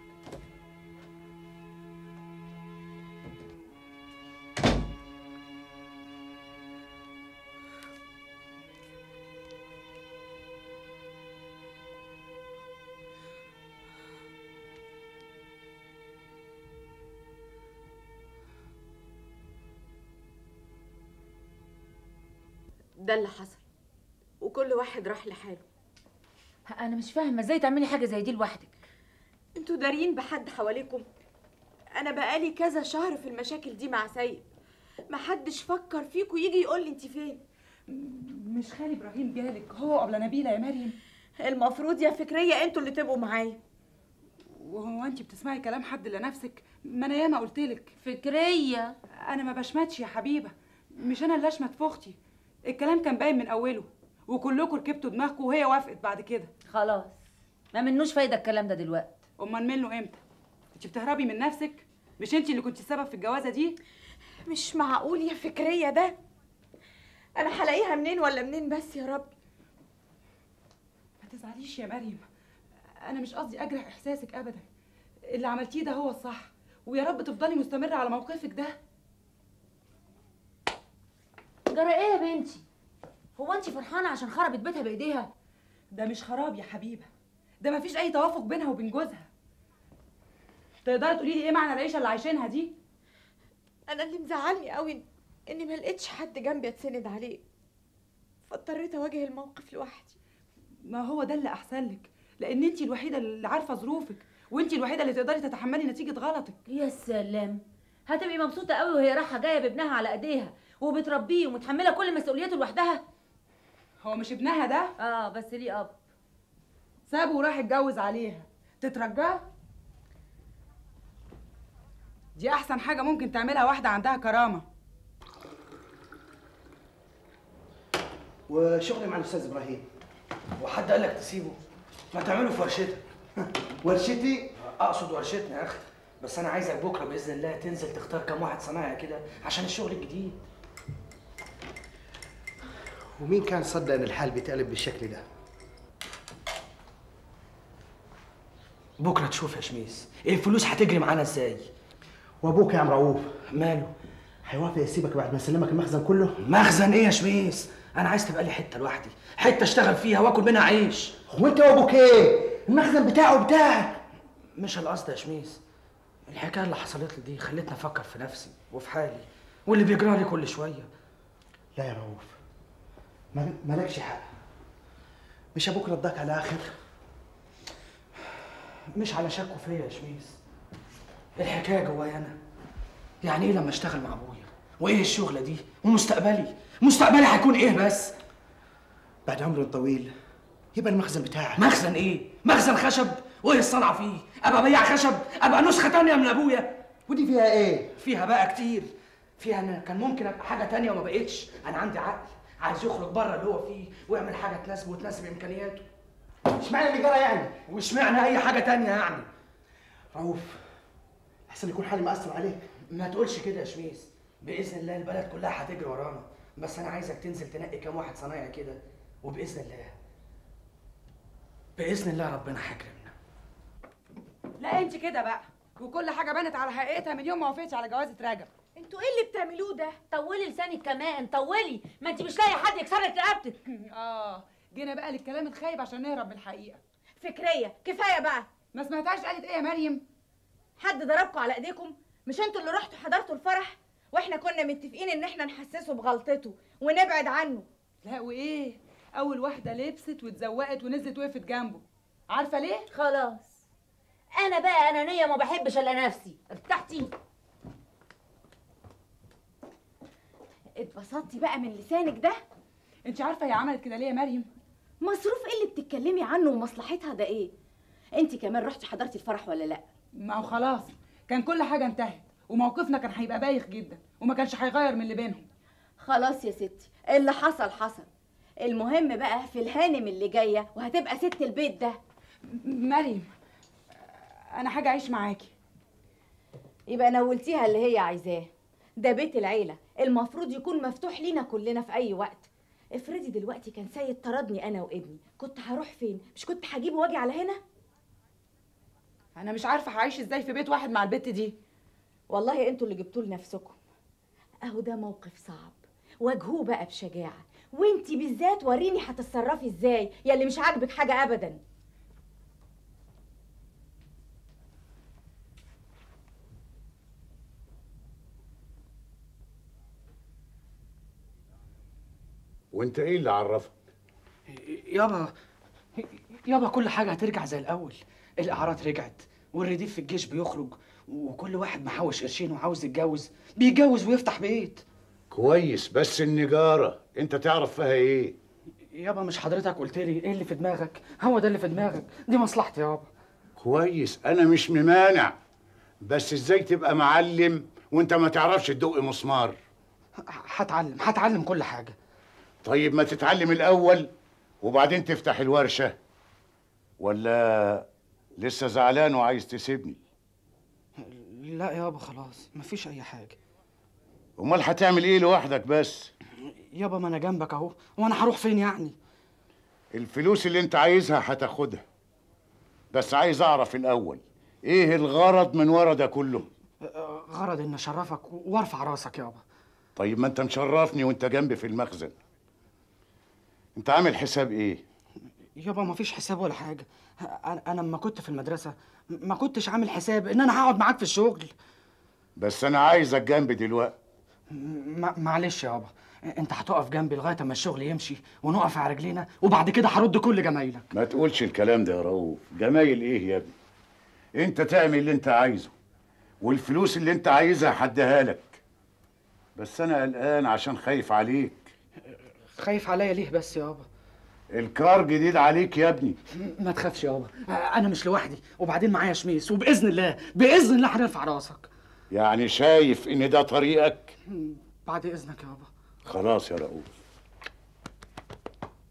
ده اللي حصل وكل واحد راح لحاله. انا مش فاهمه ازاي تعملي حاجه زي دي لوحدك. انتوا دارين بحد حواليكم؟ انا بقالي كذا شهر في المشاكل دي مع سيد، محدش فكر فيكوا يجي يقول لي انت فين. مش خالي ابراهيم جالك هو قبل نبيله يا مريم؟ المفروض يا فكريه انتوا اللي تبقوا معايا. وهو انت بتسمعي كلام حد الا نفسك؟ ما انا ياما قلتلك. فكريه انا ما بشمتش يا حبيبه، مش انا اللي اشمت في اختي. الكلام كان باين من اوله وكلكم ركبتوا دماغكم وهي وافقت بعد كده. خلاص ما منوش فايده الكلام ده دلوقتي. امال منه امتى؟ انت بتهربي من نفسك؟ مش انت اللي كنت السبب في الجوازه دي؟ مش معقول يا فكريه ده. انا هلاقيها منين ولا منين بس يا رب. ما تزعليش يا مريم، انا مش قصدي اجرح احساسك ابدا. اللي عملتيه ده هو الصح، ويا رب تفضلي مستمره على موقفك ده. جرى ايه يا بنتي؟ هو انت فرحانه عشان خربت بيتها بايديها؟ ده مش خراب يا حبيبه، ده مفيش اي توافق بينها وبين جوزها. تقدري تقولي لي ايه معنى العيشه اللي عايشينها دي؟ انا اللي مزعلني قوي اني ما لقيتش حد جنبي اتسند عليه، فاضطريت اواجه الموقف لوحدي. ما هو ده اللي احسن لك، لان انت الوحيده اللي عارفه ظروفك، وانت الوحيده اللي تقدري تتحملي نتيجه غلطك. يا سلام، هتبقي مبسوطه قوي وهي رايحه جايه بابنها على ايديها وبتربيه ومتحمله كل مسؤولياته لوحدها. هو مش ابنها ده؟ اه بس ليه اب. سابه وراح اتجوز عليها، تترجاه؟ دي احسن حاجه ممكن تعملها واحده عندها كرامه. وشغلي مع الاستاذ ابراهيم. وحد قال لك تسيبه؟ ما تعمله في ورشتك. ورشتي؟ اقصد ورشتنا يا اخي، بس انا عايزك بكره باذن الله تنزل تختار كام واحد صنايعي كده عشان الشغل الجديد. ومين كان صدق ان الحال بيتقلب بالشكل ده؟ بكره تشوف يا شميس الفلوس هتجري معانا ازاي. وابوك يا عم رؤوف ماله؟ هيوافق يسيبك بعد ما يسلمك المخزن كله؟ مخزن ايه يا شميس؟ انا عايز تبقى لي حته لوحدي، حته اشتغل فيها واكل منها عيش. هو انت وابوك ايه؟ المخزن بتاعه بتاعك. مش القصد يا شميس، الحكايه اللي حصلت لي دي خلتني افكر في نفسي وفي حالي واللي بيجرى لي كل شويه. لا يا رؤوف ما مالكش حق، مش ابوك رداك على اخر؟ مش على شكه فيا يا شميس، الحكايه جوايا انا. يعني ايه لما اشتغل مع ابويا؟ وايه الشغله دي؟ ومستقبلي مستقبلي هيكون ايه بس؟ بعد عمر طويل يبقى المخزن بتاعك. مخزن ايه؟ مخزن خشب؟ وايه الصنعه فيه؟ ابقى بياع خشب؟ ابقى نسخه تانية من ابويا؟ ودي فيها ايه؟ فيها بقى كتير، فيها انا كان ممكن ابقى حاجه تانية وما بقتش. انا عندي عقل عايز يخرج بره اللي هو فيه ويعمل حاجه تناسبه وتناسب امكانياته. اشمعنى اللي جرى يعني؟ واشمعنى اي حاجه تانية يعني؟ رؤوف احسن يكون حالي مأثر عليك. ما تقولش كده يا شميس، باذن الله البلد كلها هتجري ورانا، بس انا عايزك تنزل تنقي كام واحد صنايعي كده، وباذن الله باذن الله ربنا هيكرمنا. لا انت كده بقى، وكل حاجه بانت على حقيقتها من يوم ما وافقتي على جوازة رجب. انتوا ايه اللي بتعملوه ده؟ طولي لسانك كمان، طولي، ما انت مش لاقي حد يكسر لك رقبتك. اه جينا بقى للكلام الخايب عشان نهرب من الحقيقه. فكريه كفايه بقى. ما سمعتهاش قالت ايه يا مريم؟ حد ضربكم على ايديكم؟ مش انتوا اللي رحتوا حضرتوا الفرح؟ واحنا كنا متفقين ان احنا نحسسه بغلطته ونبعد عنه. لا وايه؟ اول واحده لبست واتزوقت ونزلت وقفت جنبه. عارفه ليه؟ خلاص انا بقى انانيه ما بحبش الا نفسي. ارتحتي؟ اتبسطتي بقى من لسانك ده؟ انت عارفه هي عملت كده ليه يا مريم؟ مصروف ايه اللي بتتكلمي عنه ومصلحتها ده ايه؟ انت كمان رحتي حضرتي الفرح ولا لا؟ ما هو خلاص كان كل حاجه انتهت وموقفنا كان هيبقى بايخ جدا وما كانش هيغير من اللي بينهم. خلاص يا ستي اللي حصل حصل. المهم بقى في الهانم اللي جايه وهتبقى ست البيت ده. مريم انا حاجه اعيش معاكي. يبقى نولتيها اللي هي عايزاه. ده بيت العيله المفروض يكون مفتوح لينا كلنا في اي وقت. افرضي دلوقتي كان سيد طردني انا وابني، كنت هروح فين؟ مش كنت هجيبه واجي على هنا؟ انا مش عارفه هعيش ازاي في بيت واحد مع البت دي. والله انتوا اللي جبتوه لنفسكم. اهو ده موقف صعب، واجهوه بقى بشجاعه، وانتي بالذات وريني هتتصرفي ازاي يا اللي مش عاجبك حاجه ابدا. وانت ايه اللي عرفك؟ يابا يابا كل حاجه هترجع زي الاول. الاعراض رجعت والرديف في الجيش بيخرج، وكل واحد محوش قرشين وعاوز يتجوز بيتجوز ويفتح بيت. كويس، بس النجاره انت تعرف فيها ايه؟ يابا مش حضرتك قلت لي ايه اللي في دماغك؟ هو ده اللي في دماغك، دي مصلحتي يابا. كويس، انا مش ممانع، بس ازاي تبقى معلم وانت ما تعرفش تدق مسمار؟ هتعلم هتعلم كل حاجه. طيب ما تتعلم الاول وبعدين تفتح الورشه، ولا لسه زعلان وعايز تسيبني؟ لا يابا خلاص مفيش اي حاجه. امال هتعمل ايه لوحدك بس؟ يابا ما انا جنبك اهو، وانا هروح فين يعني؟ الفلوس اللي انت عايزها هتاخدها، بس عايز اعرف الاول ايه الغرض من ورا ده كله؟ غرض ان اشرفك وارفع راسك يابا. طيب ما انت مشرفني وانت جنبي في المخزن. انت عامل حساب ايه؟ يابا مفيش حساب ولا حاجه. انا لما كنت في المدرسه ما كنتش عامل حساب ان انا هقعد معاك في الشغل. بس انا عايزك جنبي دلوقتي. معلش يابا، انت هتقف جنبي لغايه اما الشغل يمشي ونقف على رجلينا، وبعد كده هرد كل جمايلك. ما تقولش الكلام ده يا رؤوف. جمايل ايه يا ابني؟ انت تعمل اللي انت عايزه والفلوس اللي انت عايزها هديها لك، بس انا قلقان عشان خايف عليك. خايف عليا ليه بس يابا؟ الكار جديد عليك يا ابني. ما تخافش يابا، انا مش لوحدي، وبعدين معايا شميس، وباذن الله باذن الله هنرفع راسك. يعني شايف ان ده طريقك؟ بعد اذنك يابا. خلاص يا رؤوف،